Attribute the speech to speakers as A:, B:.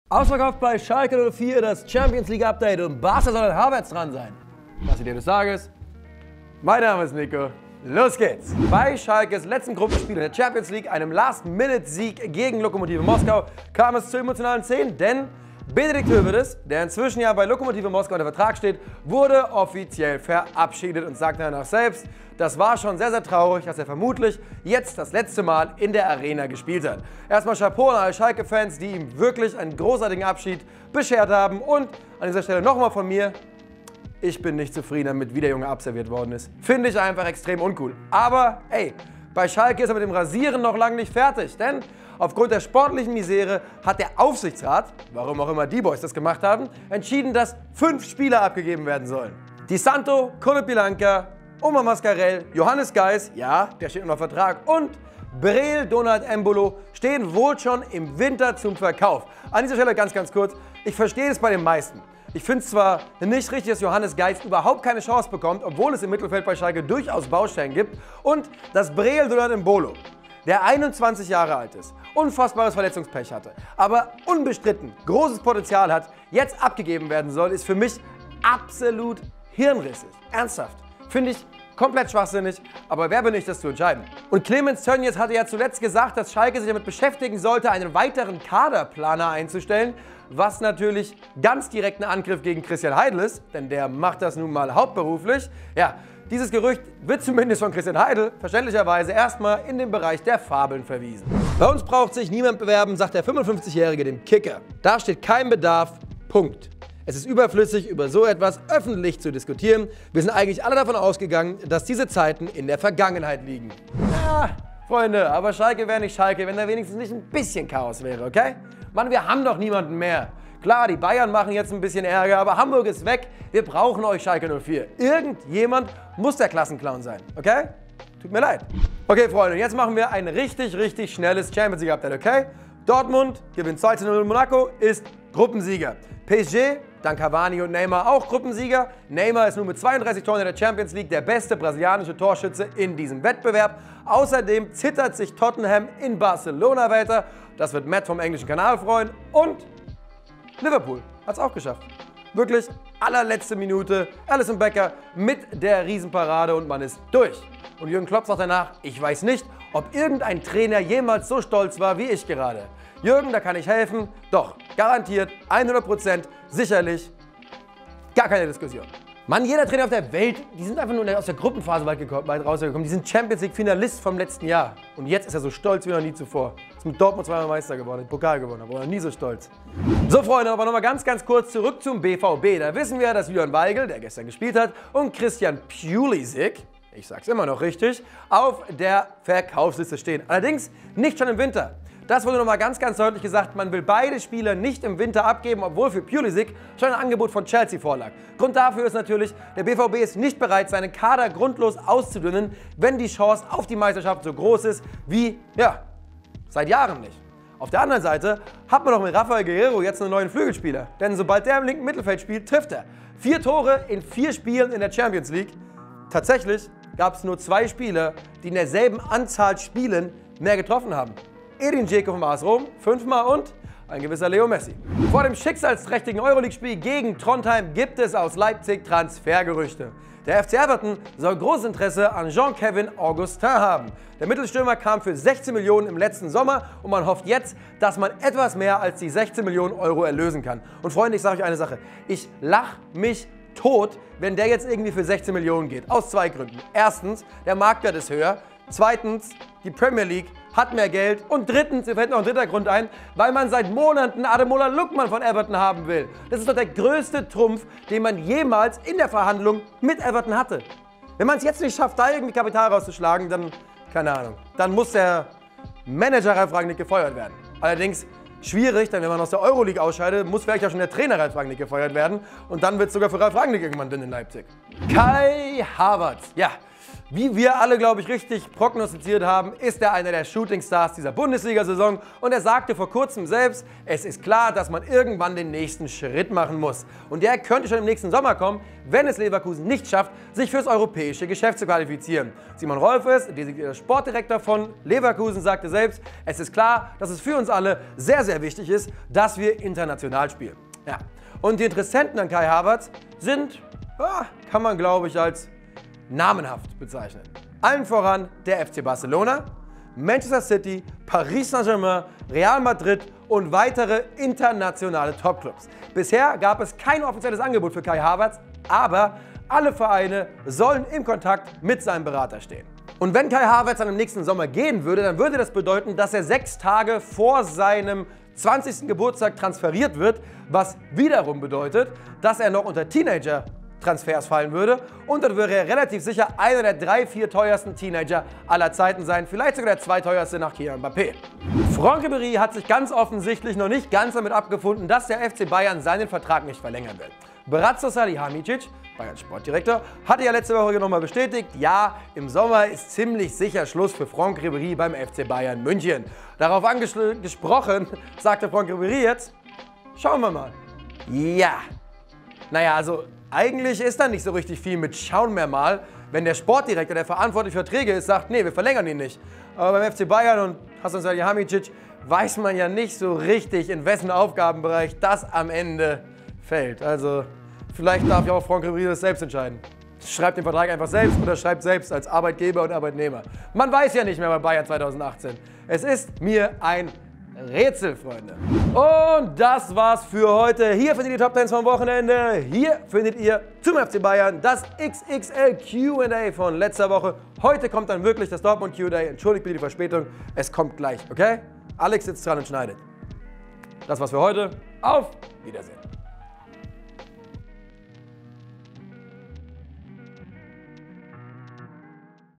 A: Ausverkauft bei Schalke 04 das Champions League Update und Barca soll an Havertz dran sein. Was die dir des Tages? Mein Name ist Nico. Los geht's! Bei Schalkes letzten Gruppenspiel in der Champions League, einem Last-Minute-Sieg gegen Lokomotive Moskau, kam es zu emotionalen Szenen, denn Benedikt Höwedes, der inzwischen ja bei Lokomotive Moskau unter Vertrag steht, wurde offiziell verabschiedet und sagte danach selbst, das war schon sehr, sehr traurig, dass er vermutlich jetzt das letzte Mal in der Arena gespielt hat. Erstmal Chapeau an alle Schalke-Fans, die ihm wirklich einen großartigen Abschied beschert haben, und an dieser Stelle nochmal von mir: Ich bin nicht zufrieden damit, wie der Junge abserviert worden ist. Finde ich einfach extrem uncool. Aber ey, bei Schalke ist er mit dem Rasieren noch lange nicht fertig, denn aufgrund der sportlichen Misere hat der Aufsichtsrat, warum auch immer die Boys das gemacht haben, entschieden, dass 5 Spieler abgegeben werden sollen. Di Santo, Konoplyanka, Omar Mascarell, Johannes Geis, ja, der steht unter Vertrag, und Breel Donald Embolo stehen wohl schon im Winter zum Verkauf. An dieser Stelle ganz kurz, ich verstehe es bei den meisten. Ich finde es zwar nicht richtig, dass Johannes Geis überhaupt keine Chance bekommt, obwohl es im Mittelfeld bei Schalke durchaus Baustellen gibt, und dass Breel Donald Embolo, der 21 Jahre alt ist, unfassbares Verletzungspech hatte, aber unbestritten großes Potenzial hat, jetzt abgegeben werden soll, ist für mich absolut hirnrissig. Ernsthaft. Finde ich komplett schwachsinnig, aber wer bin ich, das zu entscheiden? Und Clemens Tönnies hatte ja zuletzt gesagt, dass Schalke sich damit beschäftigen sollte, einen weiteren Kaderplaner einzustellen, was natürlich ganz direkt ein Angriff gegen Christian Heidel ist, denn der macht das nun mal hauptberuflich. Ja, dieses Gerücht wird zumindest von Christian Heidel verständlicherweise erstmal in den Bereich der Fabeln verwiesen. Bei uns braucht sich niemand bewerben, sagt der 55-Jährige dem Kicker. Da steht kein Bedarf, Punkt. Es ist überflüssig, über so etwas öffentlich zu diskutieren. Wir sind eigentlich alle davon ausgegangen, dass diese Zeiten in der Vergangenheit liegen. Ja, Freunde, aber Schalke wäre nicht Schalke, wenn da wenigstens nicht ein bisschen Chaos wäre, okay? Mann, wir haben doch niemanden mehr. Klar, die Bayern machen jetzt ein bisschen Ärger, aber Hamburg ist weg. Wir brauchen euch, Schalke 04. Irgendjemand muss der Klassenclown sein, okay? Tut mir leid. Okay, Freunde, jetzt machen wir ein richtig schnelles Champions League Update, okay? Dortmund gewinnt 2:0 in Monaco, ist Gruppensieger. PSG, dank Cavani und Neymar, auch Gruppensieger. Neymar ist nun mit 32 Toren in der Champions League der beste brasilianische Torschütze in diesem Wettbewerb. Außerdem zittert sich Tottenham in Barcelona weiter. Das wird Matt vom englischen Kanal freuen. Und Liverpool hat es auch geschafft. Wirklich allerletzte Minute, Alisson Becker mit der Riesenparade und man ist durch. Und Jürgen Klopp sagt danach: Ich weiß nicht, ob irgendein Trainer jemals so stolz war wie ich gerade. Jürgen, da kann ich helfen. Doch, garantiert, 100%, sicherlich, gar keine Diskussion. Mann, jeder Trainer auf der Welt, die sind einfach nur aus der Gruppenphase weit rausgekommen. Die sind Champions League Finalist vom letzten Jahr. Und jetzt ist er so stolz wie noch nie zuvor. Ist mit Dortmund zweimal Meister geworden, den Pokal gewonnen, aber noch nie so stolz. So, Freunde, aber nochmal ganz kurz zurück zum BVB. Da wissen wir, dass Julian Weigl, der gestern gespielt hat, und Christian Pulisic, ich sag's immer noch richtig, auf der Verkaufsliste stehen. Allerdings nicht schon im Winter. Das wurde nochmal ganz deutlich gesagt, man will beide Spieler nicht im Winter abgeben, obwohl für Pulisic schon ein Angebot von Chelsea vorlag. Grund dafür ist natürlich, der BVB ist nicht bereit, seinen Kader grundlos auszudünnen, wenn die Chance auf die Meisterschaft so groß ist wie, ja, seit Jahren nicht. Auf der anderen Seite hat man doch mit Rafael Guerreiro jetzt einen neuen Flügelspieler, denn sobald der im linken Mittelfeld spielt, trifft er. 4 Tore in 4 Spielen in der Champions League. Tatsächlich gab es nur 2 Spieler, die in derselben Anzahl Spielen mehr getroffen haben. Edin Dzeko vom AS Rom 5-mal und ein gewisser Leo Messi. Vor dem schicksalsträchtigen Euroleague-Spiel gegen Trondheim gibt es aus Leipzig Transfergerüchte. Der FC Everton soll großes Interesse an Jean-Kevin Augustin haben. Der Mittelstürmer kam für 16 Millionen im letzten Sommer und man hofft jetzt, dass man etwas mehr als die 16 Millionen Euro erlösen kann. Und Freunde, ich sage euch eine Sache, ich lache mich tot, wenn der jetzt irgendwie für 16 Millionen geht. Aus 2 Gründen. Erstens, der Marktwert ist höher. Zweitens, die Premier League hat mehr Geld. Und drittens, mir fällt noch ein dritter Grund ein, weil man seit Monaten Ademola Lookman von Everton haben will. Das ist doch der größte Trumpf, den man jemals in der Verhandlung mit Everton hatte. Wenn man es jetzt nicht schafft, da irgendwie Kapital rauszuschlagen, dann, keine Ahnung, dann muss der Manager Ralf Rangnick gefeuert werden. Allerdings schwierig, denn wenn man aus der Euroleague ausscheidet, muss vielleicht auch schon der Trainer Ralf Rangnick gefeuert werden. Und dann wird es sogar für Ralf Rangnick irgendwann dünn in Leipzig. Kai Havertz, ja. Wie wir alle, glaube ich, richtig prognostiziert haben, ist er einer der Shootingstars dieser Bundesliga-Saison und er sagte vor kurzem selbst, es ist klar, dass man irgendwann den nächsten Schritt machen muss. Und der könnte schon im nächsten Sommer kommen, wenn es Leverkusen nicht schafft, sich fürs europäische Geschäft zu qualifizieren. Simon Rolfes, der Sportdirektor von Leverkusen, sagte selbst, es ist klar, dass es für uns alle sehr, sehr wichtig ist, dass wir international spielen. Ja. Und die Interessenten an Kai Havertz sind, kann man glaube ich als namenhaft bezeichnen. Allen voran der FC Barcelona, Manchester City, Paris Saint-Germain, Real Madrid und weitere internationale Topclubs. Bisher gab es kein offizielles Angebot für Kai Havertz, aber alle Vereine sollen im Kontakt mit seinem Berater stehen. Und wenn Kai Havertz dann im nächsten Sommer gehen würde, dann würde das bedeuten, dass er 6 Tage vor seinem 20. Geburtstag transferiert wird, was wiederum bedeutet, dass er noch unter Teenager-Transfers fallen würde und dann wäre er relativ sicher einer der 3, 4 teuersten Teenager aller Zeiten sein, vielleicht sogar der zweiteuerste nach Kylian Mbappé. Franck Ribéry hat sich ganz offensichtlich noch nicht ganz damit abgefunden, dass der FC Bayern seinen Vertrag nicht verlängern will. Bratzo Salihamidzic, Bayerns Sportdirektor, hatte ja letzte Woche nochmal bestätigt, ja, im Sommer ist ziemlich sicher Schluss für Franck Ribéry beim FC Bayern München. Darauf angesprochen, sagte Franck Ribéry jetzt, schauen wir mal. Ja. Naja, also eigentlich ist da nicht so richtig viel mit schauen wir mal, wenn der Sportdirektor, der verantwortlich für Verträge ist, sagt, nee, wir verlängern ihn nicht. Aber beim FC Bayern und Hasan Salihamidzic weiß man ja nicht so richtig, in wessen Aufgabenbereich das am Ende fällt. Also vielleicht darf ja auch Franck Ribéry das selbst entscheiden. Schreibt den Vertrag einfach selbst oder schreibt selbst als Arbeitgeber und Arbeitnehmer. Man weiß ja nicht mehr bei Bayern 2018. Es ist mir ein Rätsel, Freunde. Und das war's für heute. Hier findet ihr die Top 10 vom Wochenende. Hier findet ihr zum FC Bayern das XXL Q&A von letzter Woche. Heute kommt dann wirklich das Dortmund Q&A. Entschuldigt bitte die Verspätung. Es kommt gleich, okay? Alex sitzt dran und schneidet. Das war's für heute. Auf Wiedersehen.